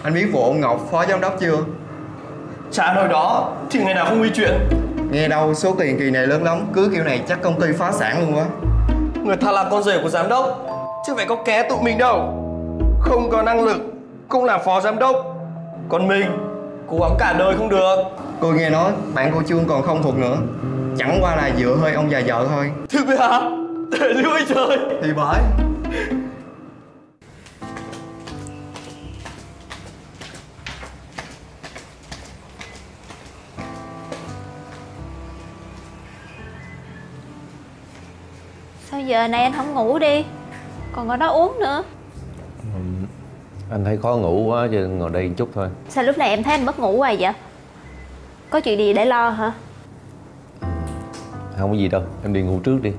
Anh biết vụ ông Ngọc phó giám đốc chưa? Chả nổi đó, thì ngày nào không nguy chuyện. Nghe đâu số tiền kỳ này lớn lắm, cứ kiểu này chắc công ty phá sản luôn á. Người ta là con rể của giám đốc, chứ phải có ké tụi mình đâu. Không có năng lực cũng là phó giám đốc. Còn mình cố gắng cả đời không được. Tôi nghe nói bạn cô Trương còn không thuộc nữa, chẳng qua là dựa hơi ông già vợ thôi. Thực vậy hả? Để nuôi trời. Thì bởi. Sao giờ này anh không ngủ đi, còn ở đó uống nữa? Anh thấy khó ngủ quá cho nên ngồi đây một chút thôi. Sao lúc này em thấy anh mất ngủ hoài vậy? Có chuyện gì để lo hả? Không có gì đâu, em đi ngủ trước đi.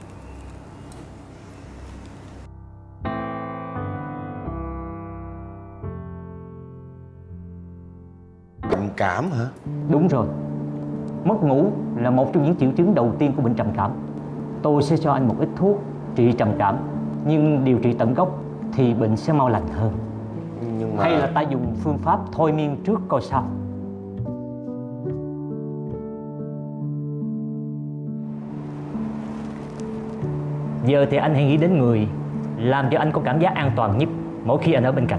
Trầm cảm hả? Đúng rồi. Mất ngủ là một trong những triệu chứng đầu tiên của bệnh trầm cảm. Tôi sẽ cho anh một ít thuốc trị trầm cảm, nhưng điều trị tận gốc thì bệnh sẽ mau lành hơn. Nhưng mà... Hay là ta dùng phương pháp thôi miên trước coi sao. Giờ thì anh hãy nghĩ đến người làm cho anh có cảm giác an toàn nhất mỗi khi anh ở bên cạnh.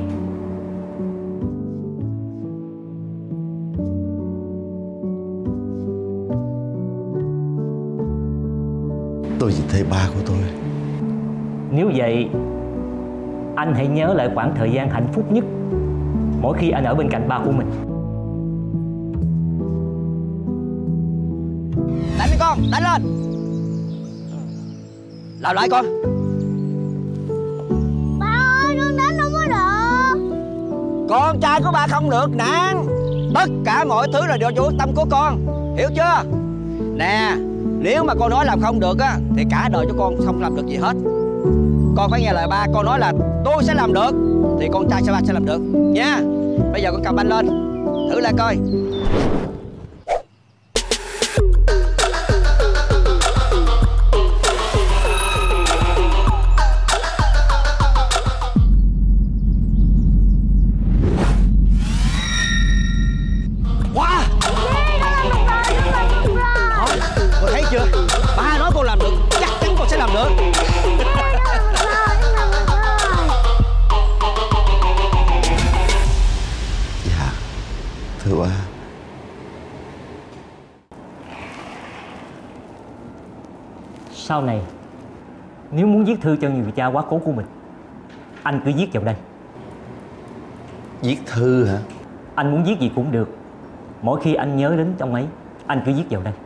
Tôi chỉ thấy ba của tôi. Nếu vậy, anh hãy nhớ lại khoảng thời gian hạnh phúc nhất mỗi khi anh ở bên cạnh ba của mình. Đánh đi con, đánh lên. Làm lại con. Ba ơi, con đánh không có được. Con trai của ba không được nản. Tất cả mọi thứ là do vô tâm của con, hiểu chưa? Nè, nếu mà con nói làm không được á thì cả đời cho con không làm được gì hết. Con phải nghe lời ba, con nói là tôi sẽ làm được thì con trai ba sẽ làm được nha. Bây giờ con cầm banh lên, thử lại coi. Wow, con thấy chưa? Ba nói con làm được, chắc chắn con sẽ làm được. Dạ, thưa ba. Sau này, nếu muốn viết thư cho người cha quá cố của mình, anh cứ viết vào đây. Viết thư hả? Anh muốn viết gì cũng được. Mỗi khi anh nhớ đến ông ấy, anh cứ viết vào đây.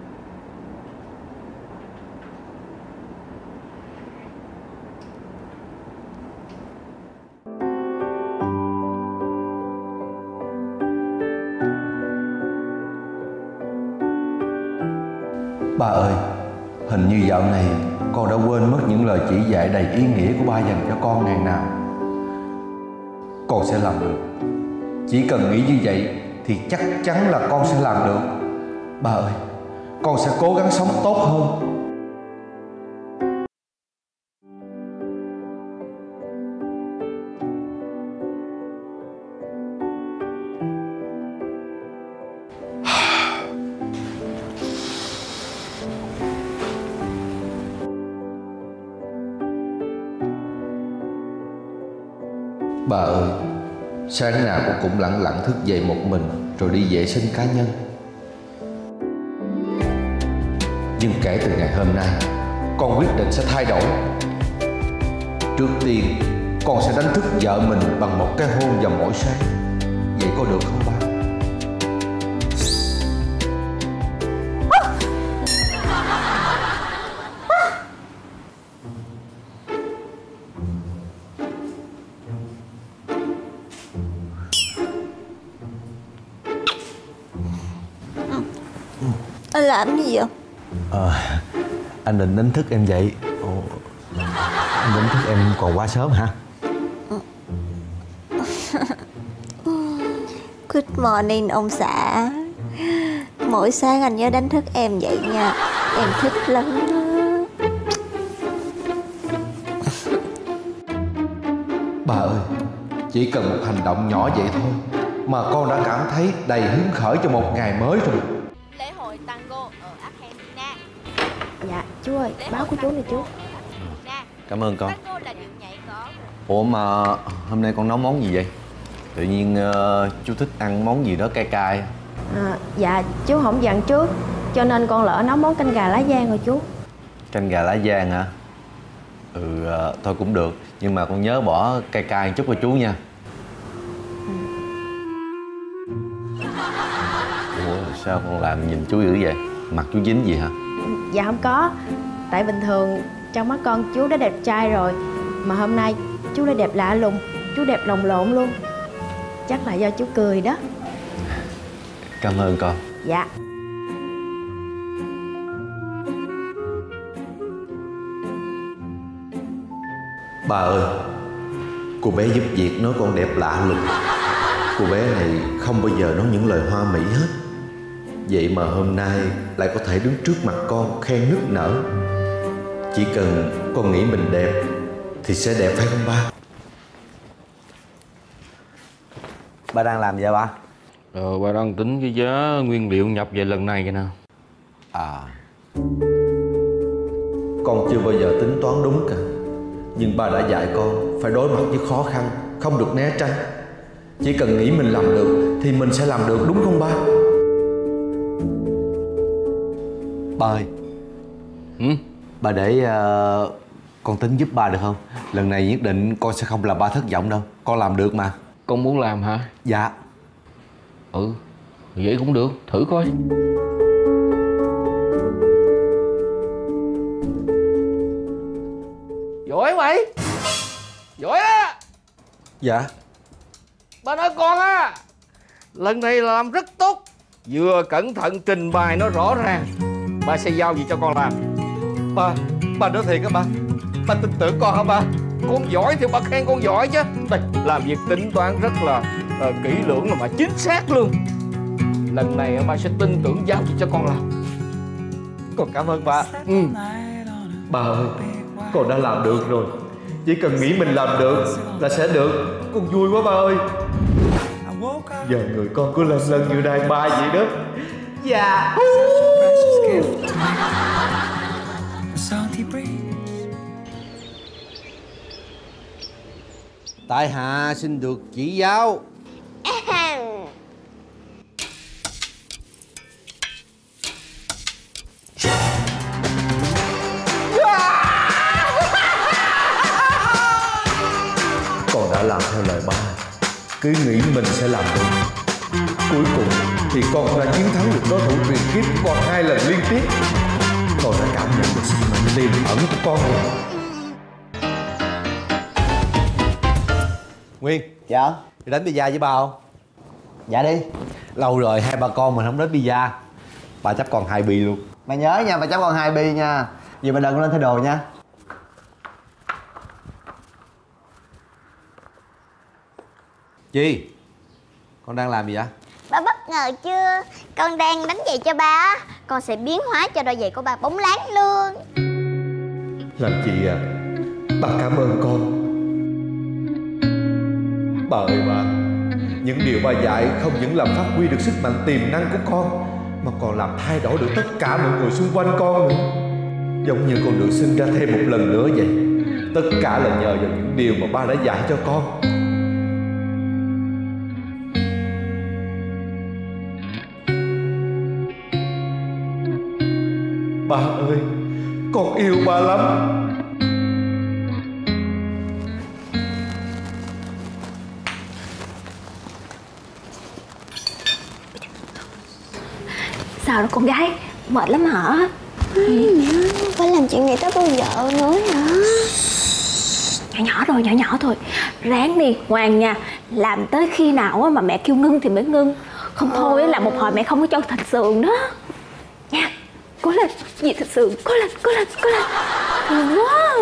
Ba ơi, hình như dạo này con đã quên mất những lời chỉ dạy đầy ý nghĩa của ba dành cho con ngày nào. Con sẽ làm được. Chỉ cần nghĩ như vậy thì chắc chắn là con sẽ làm được. Ba ơi, con sẽ cố gắng sống tốt hơn. Bà ơi, sáng nào con cũng lẳng lặng thức dậy một mình rồi đi vệ sinh cá nhân. Nhưng kể từ ngày hôm nay, con quyết định sẽ thay đổi. Trước tiên, con sẽ đánh thức vợ mình bằng một cái hôn vào mỗi sáng. Vậy có được không ba? Anh làm gì vậy? Anh định đánh thức em dậy. Anh đánh thức em còn quá sớm hả? Good morning ông xã. Mỗi sáng anh nhớ đánh thức em vậy nha. Em thích lắm. Bà ơi, Chỉ cần một hành động nhỏ vậy thôi mà con đã cảm thấy đầy hứng khởi cho một ngày mới rồi. Lễ hội tango ở Argentina. Dạ chú ơi, báo của chú này chú. Cảm ơn con. Tango là điệu nhảy có. Ủa mà hôm nay con nấu món gì vậy? Tự nhiên chú thích ăn món gì đó cay cay. Dạ chú không dặn trước, cho nên con lỡ nấu món canh gà lá giang rồi chú. Canh gà lá giang hả? Thôi cũng được. Nhưng mà con nhớ bỏ cay cay một chút cho chú nha. Ủa sao con làm nhìn chú dữ vậy? Mặt chú dính gì hả? Dạ không có. Tại bình thường trong mắt con chú đã đẹp trai rồi, mà hôm nay chú đã đẹp lạ lùng. Chú đẹp lồng lộn luôn. Chắc là do chú cười đó. Cảm ơn con. Dạ. Bà ơi, cô bé giúp việc nói con đẹp lạ lùng. Cô bé này không bao giờ nói những lời hoa mỹ hết. Vậy mà hôm nay lại có thể đứng trước mặt con khen nức nở. Chỉ cần con nghĩ mình đẹp thì sẽ đẹp, phải không ba? Ba đang làm gì vậy ba? Ba đang tính cái giá nguyên liệu nhập về lần này kìa nè. Con chưa bao giờ tính toán đúng cả. Nhưng ba đã dạy con phải đối mặt với khó khăn, không được né tránh. Chỉ cần nghĩ mình làm được thì mình sẽ làm được, đúng không ba? Ba ơi. Ba để con tính giúp ba được không? Lần này nhất định con sẽ không làm ba thất vọng đâu. Con làm được mà. Con muốn làm hả? Dạ. Vậy cũng được, thử coi. Giỏi mày. Giỏi á. Dạ. Ba nói con á, lần này làm rất tốt. Vừa cẩn thận trình bày nó rõ ràng. Ba sẽ giao gì cho con làm. Ba nói thiệt á ba. Ba tin tưởng con hả ba? Con giỏi thì ba khen con giỏi chứ. Đây, làm việc tính toán rất là kỹ lưỡng mà chính xác luôn. Lần này ba sẽ tin tưởng giao gì cho con làm. Con cảm ơn ba. Ba ơi, con đã làm được rồi. Chỉ cần nghĩ mình làm được là sẽ được. Con vui quá ba ơi. Giờ người con cứ lần lần như đàn ba vậy đó. Dạ. Tại hạ xin được chỉ giáo. Con đã làm theo lời ba. Cứ nghĩ mình sẽ làm được. Cuối cùng thì con đã chiến thắng được đối thủ truyền kiếp còn 2 lần liên tiếp. Con đã cảm nhận được sức mạnh tiềm ẩn của con rồi. Nguyên. Dạ. Đi đánh pizza với ba không? Dạ đi. Lâu rồi hai ba con mình không đến pizza. Ba chấp còn 2 bi luôn. Mày nhớ nha, mày cháu còn 2 bi nha. Giờ mày đừng lên thay đồ nha. Chi? Con đang làm gì vậy? Ba bất ngờ chưa? Con đang đánh giày cho ba. Con sẽ biến hóa cho đôi giày của ba bóng láng luôn. Làm chị à, ba cảm ơn con. Bà ơi ba, những điều ba dạy không những làm phát huy được sức mạnh tiềm năng của con, mà còn làm thay đổi được tất cả mọi người xung quanh con nữa. Giống như con được sinh ra thêm một lần nữa vậy. Tất cả là nhờ vào những điều mà ba đã dạy cho con. Ba ơi, con yêu ba lắm. Sao đó con gái, mệt lắm hả? Phải làm chuyện gì tới cô vợ nữa hả? Nhỏ nhỏ thôi. Ráng đi, ngoan nha. Làm tới khi nào mà mẹ kêu ngưng thì mới ngưng. Không thôi là một hồi mẹ không có cho thịt sườn đó. Nha, cố lên, gì thịt sườn, cố lên. Thương quá.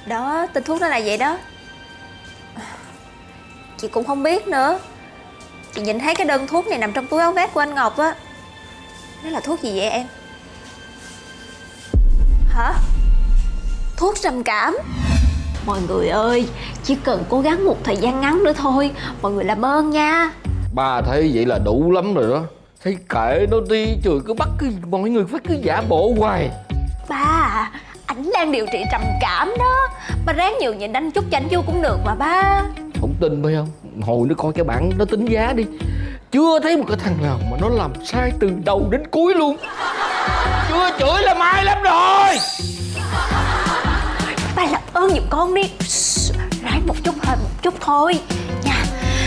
Đó, tên thuốc đó là vậy đó. Chị cũng không biết nữa. Chị nhìn thấy cái đơn thuốc này nằm trong túi áo vest của anh Ngọc á. Nó là thuốc gì vậy em? Hả? Thuốc trầm cảm. Mọi người ơi, chỉ cần cố gắng một thời gian ngắn nữa thôi, mọi người làm ơn nha. Ba thấy vậy là đủ lắm rồi đó. Thấy kệ nó đi, trời, cứ bắt mọi người phải cứ giả bộ hoài. Ba à, ảnh đang điều trị trầm cảm đó. Ba ráng nhường nhịn anh chút cho anh vô cũng được mà ba. Không tin phải không? Hồi nó coi cái bảng nó tính giá đi. Chưa thấy một cái thằng nào mà nó làm sai từ đầu đến cuối luôn. Chưa chửi là mai lắm rồi. Ba làm ơn giùm con đi. Ráng một chút thôi nha.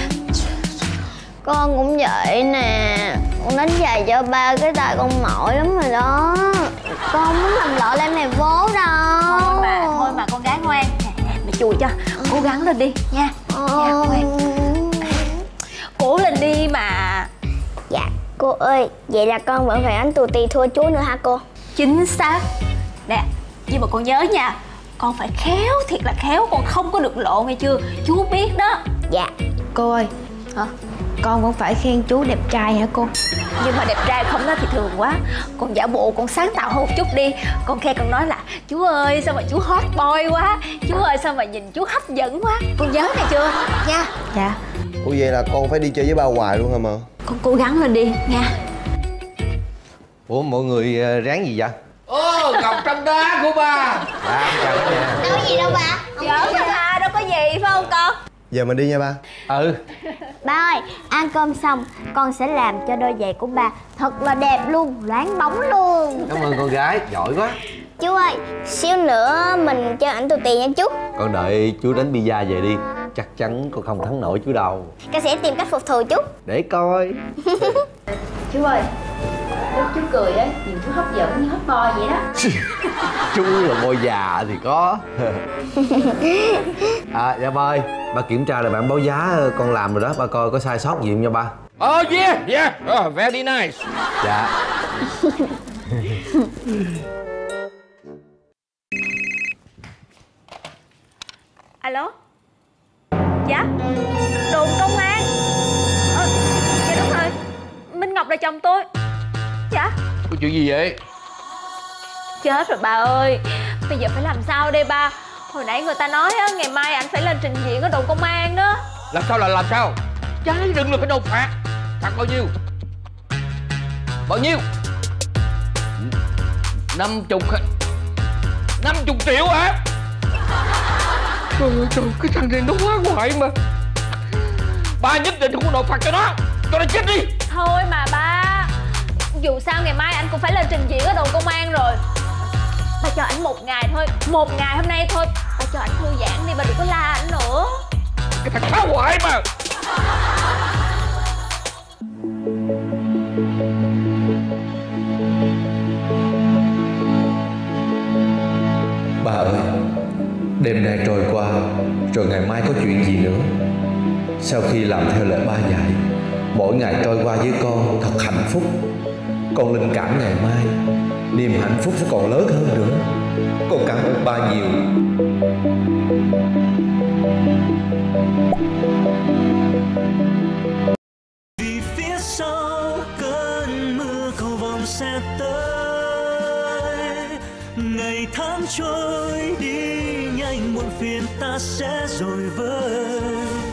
Con cũng vậy nè. Con đánh giày cho ba, cái tay con mỏi lắm rồi đó. Con không muốn làm lỡ em này vố đâu. Thôi mà con gái ngoan. Mẹ chùi cho. Cố gắng lên đi nha. Nha ngoan. Cố lên đi mà. Dạ cô ơi, vậy là con vẫn phải đánh tù tì thua chú nữa hả cô? Chính xác. Nè, nhưng mà con nhớ nha, con phải khéo, thiệt là khéo, con không có được lộ nghe chưa? Chú biết đó. Dạ. Cô ơi. Hả? Con vẫn phải khen chú đẹp trai hả cô? Nhưng mà đẹp trai không đó thì thường quá. Con giả bộ, con sáng tạo hơn một chút đi. Con khen, con nói là chú ơi sao mà chú hot boy quá, chú ơi sao mà nhìn chú hấp dẫn quá. Con nhớ nghe chưa nha? Dạ. Ủa vậy là con phải đi chơi với ba hoài luôn hả mà? Con cố gắng lên đi nha. Ủa mọi người ráng gì vậy? Ngọc trong đá của ba. Dạ, chào cả nhà. Đâu có gì đâu ba. Giỡn thôi à, đâu có gì phải không con? Giờ mình đi nha ba. Ba ơi, ăn cơm xong con sẽ làm cho đôi giày của ba thật là đẹp luôn, loáng bóng luôn. Cảm ơn con gái, giỏi quá. Chú ơi, xíu nữa mình chơi ảnh tù tì nha chú. Con đợi chú đánh pizza về đi. Chắc chắn con không thắng nổi chú đâu. Con sẽ tìm cách phục thù chú. Để coi. Chú ơi, lúc chú cười á, nhìn chú hấp dẫn như hot boy vậy đó. Chú là boy già thì có. Dạ ba ơi, ba kiểm tra lại bản báo giá con làm rồi đó. Ba coi có sai sót gì không nha ba. Yeah. Very nice. Dạ. Alo. Dạ. Đồn công an. Dạ đúng rồi, Minh Ngọc là chồng tôi. Dạ. Có chuyện gì vậy? Chết rồi bà ơi, bây giờ phải làm sao đây ba? Hồi nãy người ta nói á, ngày mai anh phải lên trình diện ở đồn công an đó. Làm sao là làm sao? Trái rừng là phải nộp phạt. Phạt bao nhiêu? Bao nhiêu? 50 triệu hả? Trời ơi trời, cái thằng này nó quá hoại mà. Ba nhất định không có nộp phạt cho nó chết đi. Thôi mà ba, dù sao ngày mai anh cũng phải lên trình diện ở đồn công an rồi. Ba cho ảnh một ngày thôi, một ngày hôm nay thôi. Ba cho ảnh thư giãn đi, ba đừng có la ảnh nữa. Cái thằng phá hoại mà. Ba ơi, đêm nay trôi qua, rồi ngày mai có chuyện gì nữa? Sau khi làm theo lời ba dạy, mỗi ngày trôi qua với con thật hạnh phúc. Con linh cảm ngày mai niềm hạnh phúc sẽ còn lớn hơn nữa. Con cảm ơn ba nhiều. Vì phía sau cơn mưa cầu vồng sẽ tới, ngày tháng trôi đi nhanh, muộn phiền ta sẽ rồi vơi.